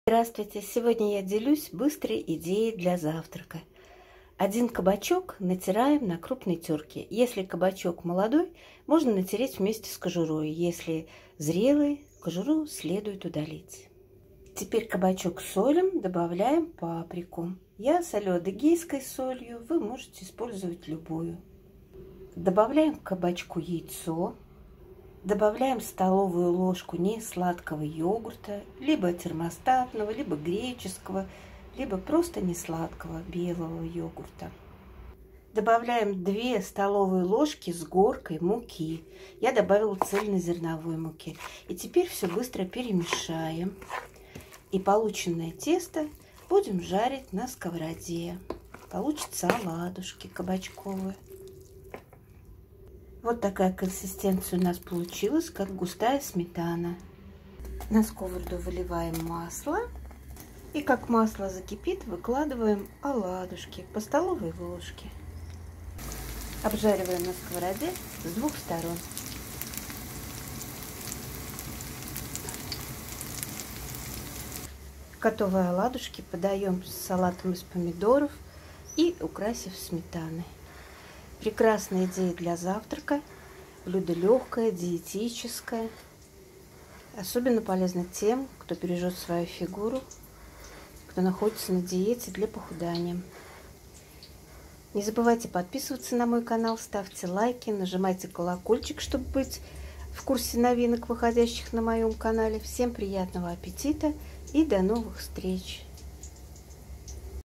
Здравствуйте! Сегодня я делюсь быстрой идеей для завтрака. Один кабачок натираем на крупной терке. Если кабачок молодой, можно натереть вместе с кожурой. Если зрелый, кожуру следует удалить. Теперь кабачок солим, добавляем паприку. Я солю адыгейской солью, вы можете использовать любую. Добавляем к кабачку яйцо. Добавляем столовую ложку несладкого йогурта, либо термостатного, либо греческого, либо просто несладкого белого йогурта. Добавляем 2 столовые ложки с горкой муки. Я добавила цельнозерновой муки. И теперь все быстро перемешаем. И полученное тесто будем жарить на сковороде. Получится оладушки кабачковые. Вот такая консистенция у нас получилась, как густая сметана. На сковороду выливаем масло. И как масло закипит, выкладываем оладушки по столовой ложке. Обжариваем на сковороде с 2 сторон. Готовые оладушки подаем с салатом из помидоров и украсив сметаной. Прекрасная идея для завтрака. Блюдо легкое, диетическое. Особенно полезно тем, кто бережет свою фигуру, кто находится на диете для похудания. Не забывайте подписываться на мой канал, ставьте лайки, нажимайте колокольчик, чтобы быть в курсе новинок, выходящих на моем канале. Всем приятного аппетита и до новых встреч!